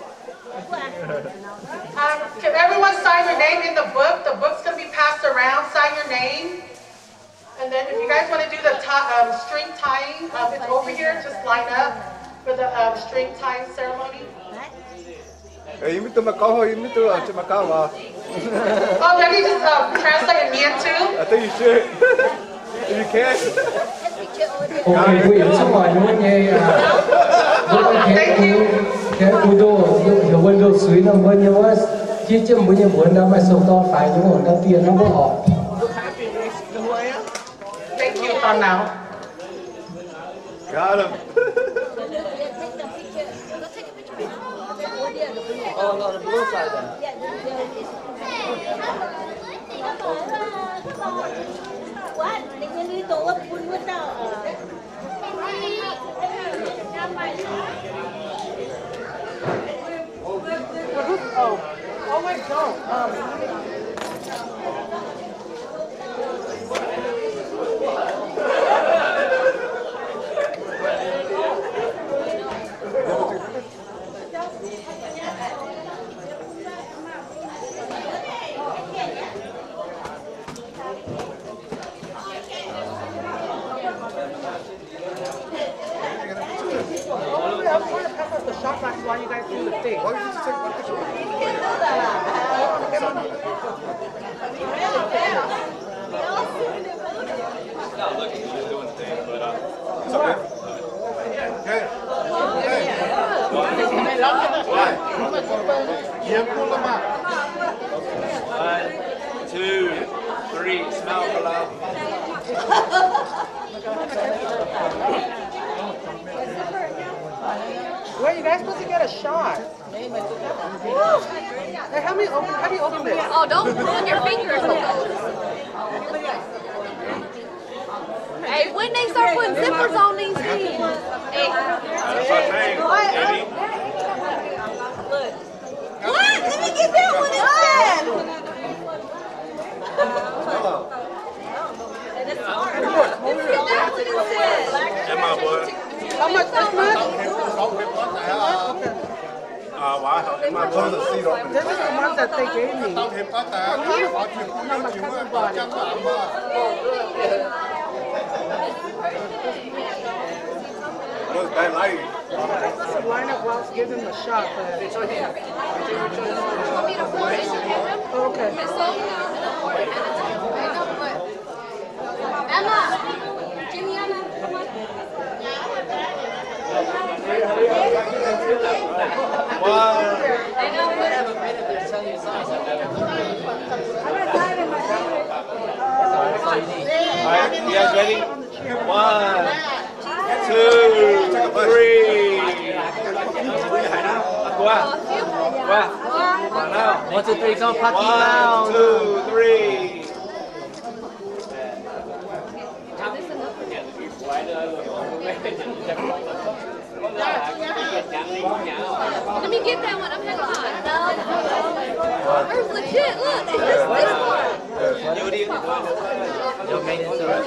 S10: Um, can everyone sign your name in the book? The book's going to be passed around. Sign your name. And then if you guys want to do the um, string tying, um, it's over here. Just line up for the um, string tying ceremony.
S9: Hey, you meet the Macau, you meet the Macau.
S10: Oh, let me just um, translate in Mian too.
S9: I think you should. If you can.
S8: Okay, quý vị xong rồi chúng nghe tôi thấy cái cú đồ hiểu vấn đồ suy nó vẫn như vậy chỉ chấm bây giờ muốn nó mà sống to phải đúng không? Nó tiền nó có họ.
S10: Thank you for now.
S9: Got him.
S6: Oh, no, the blue side then.
S10: Oh, oh wait, don't. Um, I was trying to pass out the shot glass while you guys do the thing.
S9: Why don't you just take one picture?
S2: One, two, three, smell for love.
S10: Wait, you guys supposed to get a shot. Hey, how me open? How do you open this?
S5: Oh, don't run your fingers. Hey, when they start putting zippers on these things. Hey. What? Let me get that one instead.
S2: Em mà bữa.
S10: How much? This much?
S9: Uh, wow. Em mà bữa.
S10: This is the ones that they gave me. From here? No, my cousin bought it.
S9: What's that like?
S10: I'm supposed to line up while give them a shot. But...
S5: You want me to pour it in the camera?
S10: Oh, okay.
S5: Emma! Jimmy, Emma, come on.
S6: I know, but I have a minute there to tell you songs.
S2: Alright, you guys ready? One, two, three. Qua. Qua. Now.
S6: One, two, three, come, Pocky
S2: One,
S6: Mound.
S2: two, three.
S5: Let me get that one. I'm hanging on. There's legit. Look, it's just this one.
S2: nhiều đi
S4: Yo made it so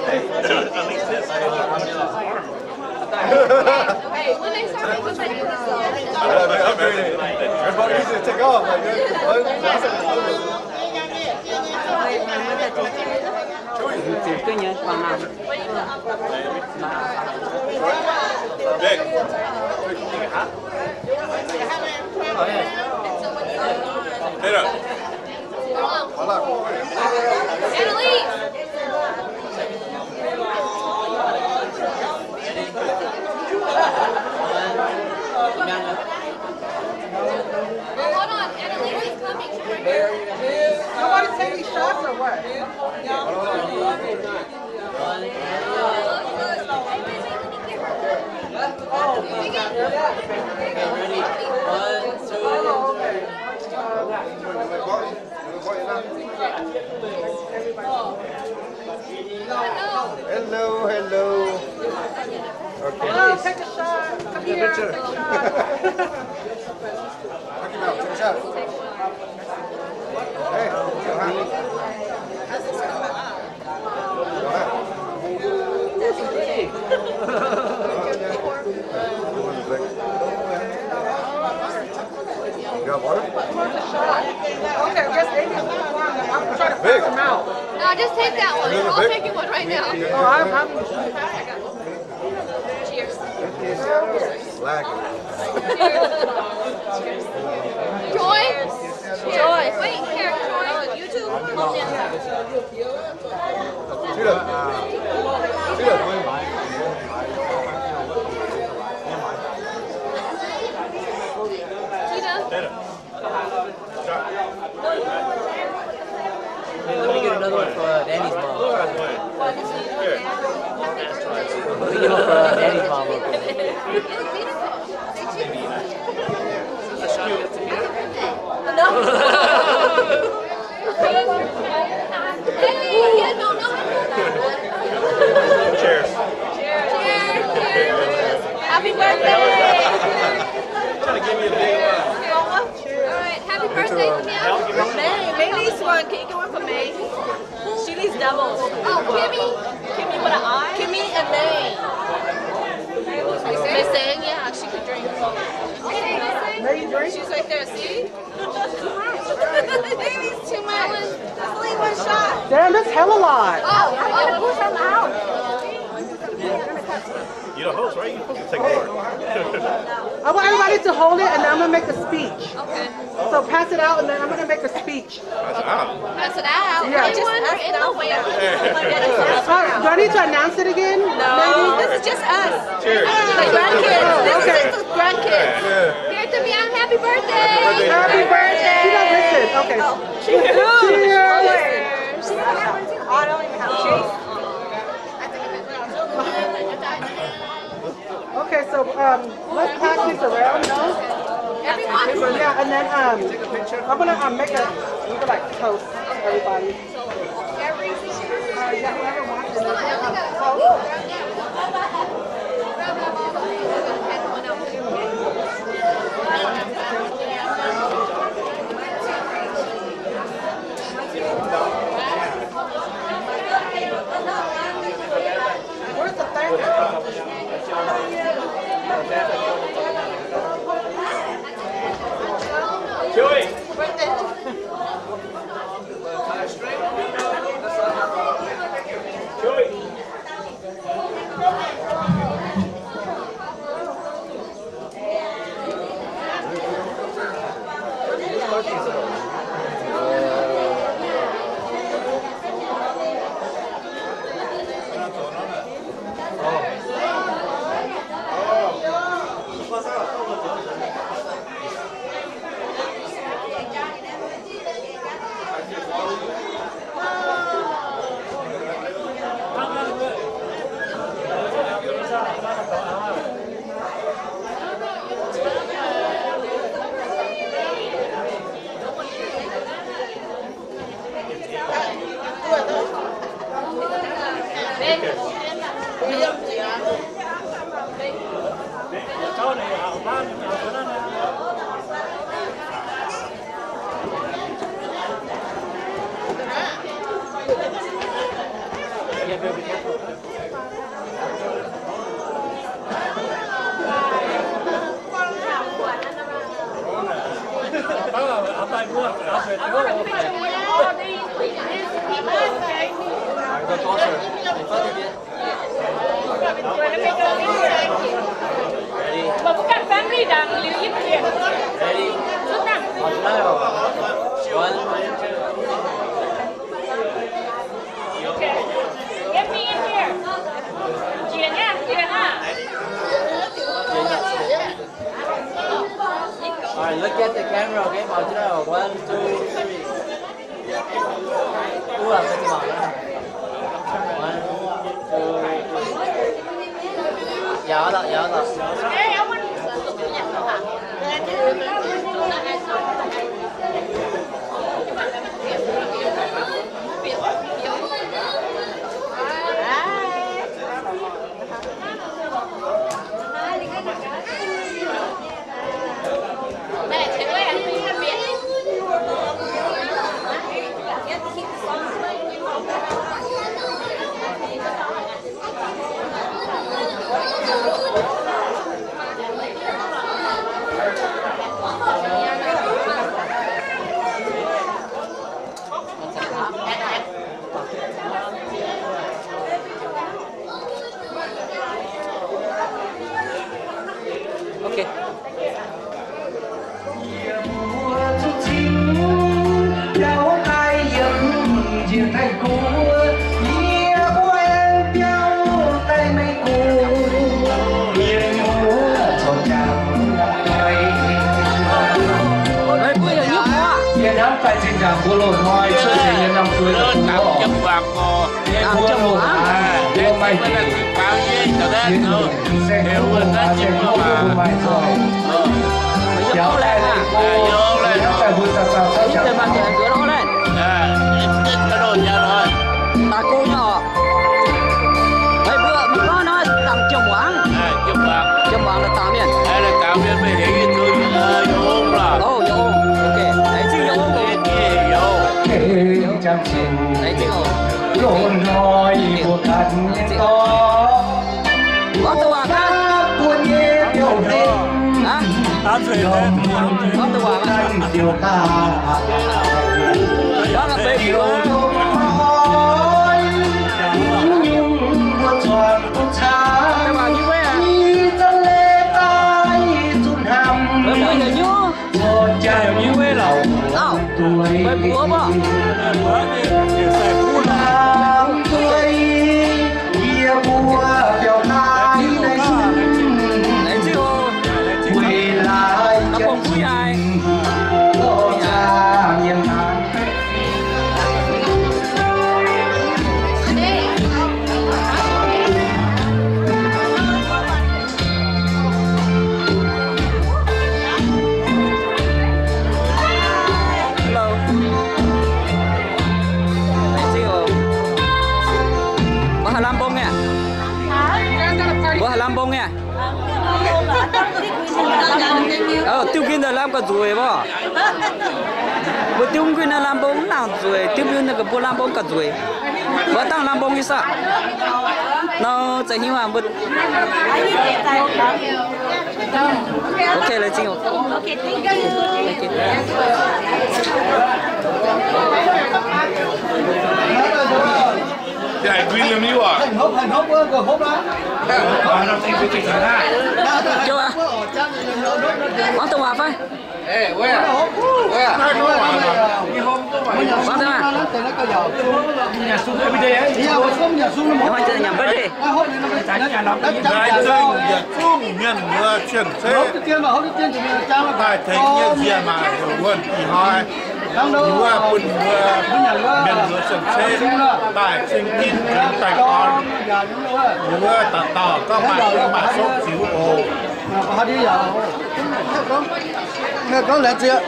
S5: Hey, when they start making videos,
S9: Everybody needs to take off. Like,
S4: Chỉ cái nhớ bằng nào.
S2: Big. Hit up.
S5: Annalise! Well, hold on, Annalise is coming.
S10: Nobody taking shots or what?
S9: hello, hello. Okay.
S10: Hello, take a shot. Come here.
S9: Picture.
S10: Take a shot.
S9: Take a shot. Hey, you got water?
S10: Okay, just Amy. I'm trying to
S9: Big.
S10: pass them out.
S5: No, just take that one.
S9: Another
S5: I'll
S9: big?
S5: take you one right now.
S10: Oh, I'm, I'm
S5: Cheers.
S9: Lagging.
S5: Joy? Joy. Wait, here, Joy. You two, hold down.
S9: See that? See that?
S4: Let me get another one for uh, Danny's mom. Let me get one for uh, Danny's mom. real quick.
S2: Cheers.
S5: Cheers. Cheers. Happy birthday.
S2: Trying to give me a big one.
S5: All right, happy birthday, Camille.
S12: May, May needs one. Can you get one for May? She needs doubles.
S5: Oh, Kimmy.
S12: Kimmy with an I? Kimmy and May. May saying, yeah, she could drink.
S10: May you drink?
S12: She's right there, see? Maybe's too much. That's only one shot.
S10: Damn, that's hella lot.
S5: Oh, I want to push them out.
S2: You're the host, right? You're supposed to take over.
S10: I want everybody to hold it, and then I'm gonna make a speech.
S5: Okay.
S10: So pass it out, and then I'm gonna make a speech.
S5: Pass it out.
S10: Yeah.
S5: Anyone
S12: Just us
S5: in the way?
S10: Uh, do I need to announce it again?
S12: No, this is just us.
S2: Cheers.
S12: The grandkids. This
S10: Okay.
S12: is just the grandkids.
S5: Here to be on happy birthday.
S10: Happy birthday! She don't listen. Okay.
S12: Cheers.
S10: Cheers.
S12: I don't even have cheese.
S10: Okay, so um, let's pass this around, no?
S5: Everyone.
S10: Yeah, and then um, I'm gonna um, make a, we could like toast everybody. Uh, yeah, whoever wants it. Toast. Where's the thing?
S2: Joey. Joey.
S5: Một các family đang lưu ý chuyện. Chút nào. Okay. Get me in here. Chuyện nha, chuyện ha.
S6: Alright, look at the camera, okay? Màu chứ đâu. One, two, three. Ủa, cái gì màu đó? One, two, three. Dạ đó, dạ đó.
S5: Ê, ông anh.
S3: Mẹ, chị ơi, anh đi ăn miếng.
S4: Ok.
S8: Đâu ai dẫn chia tay cũ, nghĩa của em nhau tay mấy cũ, yên múa tròn tràng tuổi.
S4: Ê, quý là nhúc quá.
S8: Yên áp tại trên tràng của lồn hoa, xuất hiện nhân năm tuổi là cũ bỏ.
S13: Chấm vàng ngò,
S8: Em mua chấm vàng, mua mai chỉ.
S13: bao nhiêu cho đấy nữa.
S8: Đều quên ra chấm vàng mai rồi. Kéo lên à? Kéo lên rồi. Phải vui sao sao sao
S4: Ít tiền bạc tiền cửa đó lên.
S13: À, ít ít cái đồ nhà rồi.
S4: Ta cô nhỏ. Mấy bữa mình có nói tặng chồng quán.
S13: À, chấm vàng.
S4: Chồng quán là tám miền.
S13: Đây là cao miền mới hiểu cái thứ vô ôm là.
S4: Ồ, vô ôm. Ok. Đấy chứ vô ôm.
S13: Cái vô.
S8: Chẳng xin.
S4: Đấy chứ ôm.
S8: Lộn nói của thân nhân có.
S4: Có tôi à ca.
S8: Buồn nhé điều tình.
S4: Hả?
S11: Tám rồi lên.
S4: Có tôi à ca.
S8: Điều ta.
S4: Đó là bê
S8: Điều không hỏi. Nhưng một tròn của cha.
S4: Các bạn như vậy à?
S8: Đi tân lê tay run hầm.
S4: Bê bữa giờ nhú.
S8: Một chàng như quê lòng.
S4: Nào.
S8: Tuổi.
S4: Bê bữa bò.
S11: Bữa thì xài cũ là.
S8: Làm tươi. Kia bùa biểu tai đây xuân.
S4: Đấy chứ ôm.
S8: Quay lại
S4: Nó không vui ai.
S8: Có cha miền Nam.
S4: Hello. Đấy chứ ôm. Bữa Hà Lam bông nghe. Bữa Hà Lam bông nghe. Ờ, tiêu kim là làm cả ruồi bò. Bữa tiêu kim là làm bông nào ruồi, tiêu kim là cái bữa làm bông cả ruồi. Bữa tăng làm bông như sao? Nó chạy hiu à bữa. Ok là chính không?
S5: Ok, thank you.
S13: Dạ, William yêu à?
S9: Hành hốp, hành hốp, gồm hốp đó.
S13: Nó thành cái chuyện ra.
S4: Chưa à? Bắn tàu hỏa phải?
S13: Ê, quê à? Quê à? Quán
S4: thế mà.
S11: Nhà xuống every day ấy.
S9: Nhà xuống, nhà xuống
S4: Nếu anh chơi nhầm bất đi.
S11: Nhà lắm.
S13: Đại dương Việt Trung nhận ngựa chuyển thế.
S9: Hốp trước tiên mà, hốp trước tiên thì mình trang là
S13: Đại thấy nhân diện mà quần thì hỏi. Ngựa quân ngựa nhận ngựa chuyển thế. Đại sinh kinh những tài con. Ngựa tỏ tỏ các bạn các bạn sốt xíu ồ.
S9: Họ đi giờ. Nghe có lẽ chưa?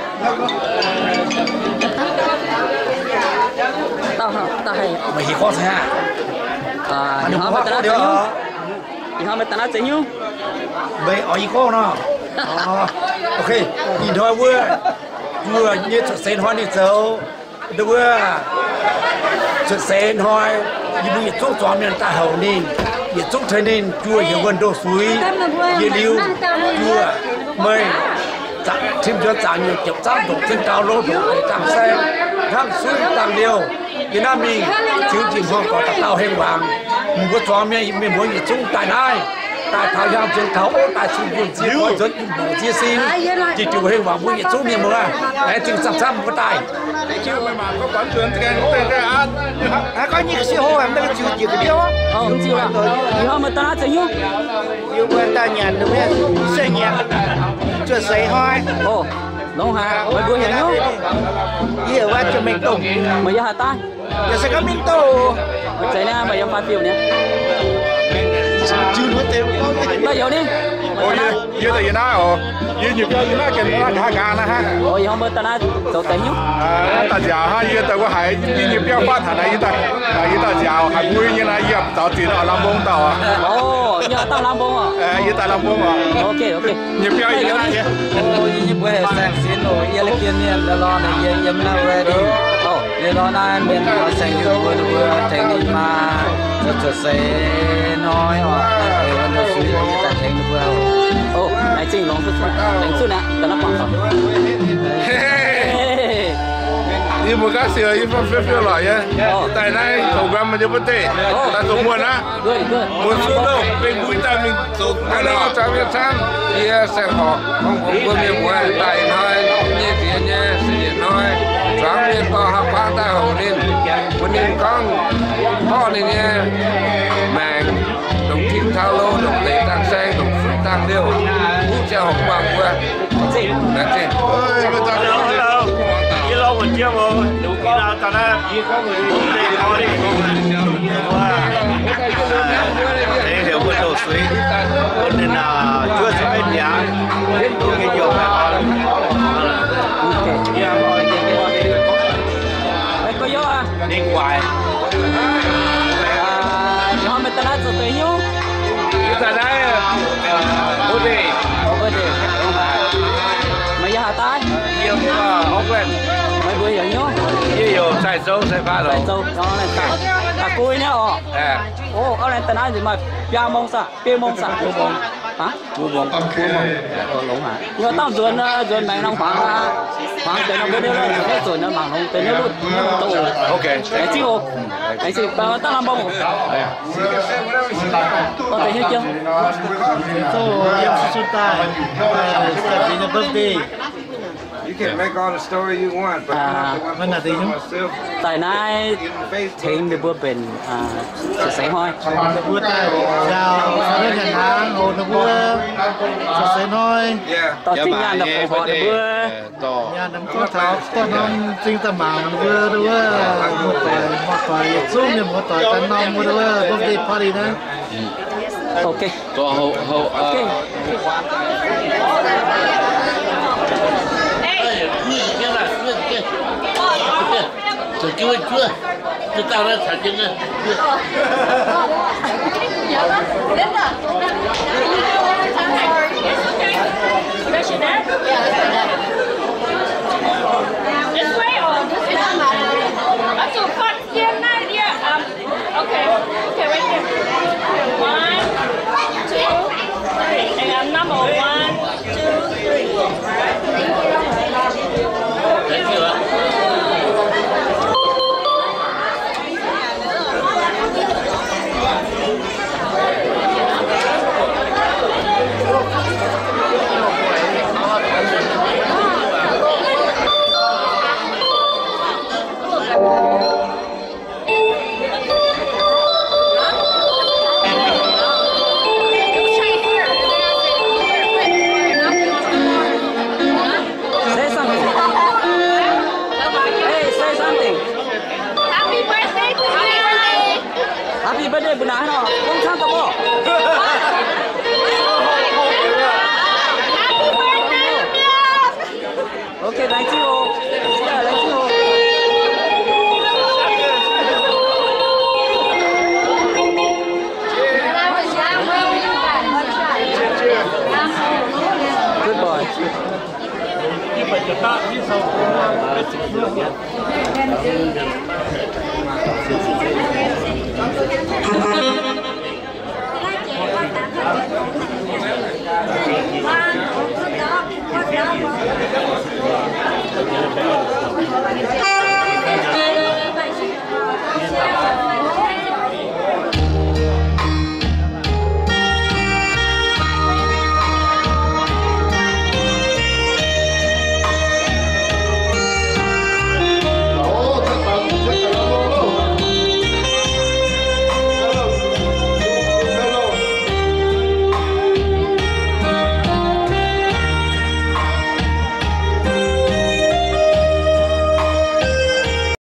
S4: Tao hả? Tao hay.
S2: Mày chỉ có thế à?
S4: À,
S2: Anh
S4: họ
S2: đừng
S4: mới
S2: có
S4: tao
S2: có
S4: nói
S2: điều
S4: chữ.
S2: hả?
S4: Họ mới tao nói chữ.
S2: Vậy ở ý có nó. Ok, nhìn thôi vừa vừa như thực sen hoa đi châu, được vừa thực sen hoa như bị thuốc chó miền ta hậu nên, bị thuốc thế nên chua nhiều vườn đồ suối, như liu chua mây thêm cho chẳng nhiều kiểu trang đủ trên cao lô đủ trang xe thang suy tăng điều Việt Nam mình chương trình hoàn có tập tàu hên hoàng một cho mình mình muốn chúng tại này tại thái giang trên thấu tại trung quân chia có rất mở chia xin chỉ chủ hên hoàng muốn chúng mình mua đấy chừng sắp sắp một tài
S13: chứ mà có quán trường thì cái cái ăn
S6: à có những xe hô em đang chịu chịu cái điều á
S4: không chịu à thì họ mà ta chơi nhú
S6: yêu quên ta nhà được biết xe nhà chưa xây hoài
S4: ồ đúng hả mày vui hiểu nhú
S6: yêu quá cho mình tùng
S4: mày giờ hả ta
S6: giờ sẽ có mình tùng
S4: mày chơi nè mày giờ phát biểu nè
S6: chưa nuốt tiền
S4: bây giờ đi
S13: ôi như thế nào ồ như nhiều cái như nào cái nó cả cả na ha
S4: ôi không biết ta nói tổ tên nhú
S13: à ta giàu ha như ta có hải như nhiều cái phát hành này như ta là như ta giàu hải vui như này nhập tàu tiền ở Lam Bông tàu à
S4: ồ như tàu Lam Bông à
S13: như tại Lam Bông à
S4: ok ok
S13: nhiều cái như này
S14: ôi như bữa sáng xin rồi giờ là kiến nhiên là lo này giờ giờ nào về đi ồ giờ lo này mình nó sáng như bữa bữa thành đi mà cho cho xe nói hoặc nó suy nghĩ ta thành được bữa
S4: ồ này chính lòng chút đánh chút nè ta nó quảng không
S13: như một cái sự như phong phép phiêu lại á tại đây program mình vẫn tệ ta tổ muôn á muôn số đâu bên mũi ta mình tổ cái đó cho Việt Nam thì sẽ họ không có quân miền ngoài tại nói như thế nhé sẽ nói sáng miền to học ba ta hậu nên quân nên con họ này nhé mà đồng thiên thao lô đồng tệ tăng xe đồng phước tăng điêu vũ treo học bằng qua gì là gì ơi người ta nói đâu cái lo mình chưa mà đủ cái nào ta đã có người đi thôi đi
S6: để hiểu cái đồ suy nên là chưa sẽ bên nhà tôi nghe nhiều mà
S4: có gió à
S6: đi ngoài
S4: họ mới ta nói cho tôi nhú
S13: ta đây ô đi
S4: ô đi mày giờ hả ta
S13: nhiều mà không quen
S4: mày vui hiểu nhú
S13: nhiều sai số sai pha rồi
S4: sai số đó là ta ta cùi nhá ồ ồ ở đây ta nói gì mà bia mông sa bia mông sa bia mông hả bia mông bia mông ờ đúng hả nhưng tao dồn dồn mày nó khoảng khoảng tới nó biết đấy rồi hết rồi nó bằng không tới nó luôn nó tụ
S13: ok
S4: cái chi ô cái gì tao tao làm bông có thấy hết chưa
S6: so em xuất ta sẽ là birthday
S14: You can make all the story you want, but
S4: à
S6: mình là gì nhá
S4: tại nay thêm được bữa bền à sẽ xảy hoi
S6: bữa tay chào bên nhà hàng hồ nó bữa sẽ nói
S4: tao chính nhà đập hồ họ bữa
S6: nhà đập có tháo tao non chính tâm mạng bữa bữa một tuổi một tuổi xuống như một tuổi tan non bữa bữa birthday party nữa
S4: ok
S14: so ho ho
S4: ok
S15: Tôi kêu anh chưa, tôi tao đã sản chứng rồi.
S5: Okay, okay, right here. One, two, three. And I'm number one, two, three.
S15: Thank you.
S4: Happy birthday benar no. Kong sang tak bo. Okay, thank you. Yeah, thank you. Good boy.
S3: Con, con đó, con đó.
S9: Hãy subscribe cho kênh Ghiền Mì Gõ để không bỏ lỡ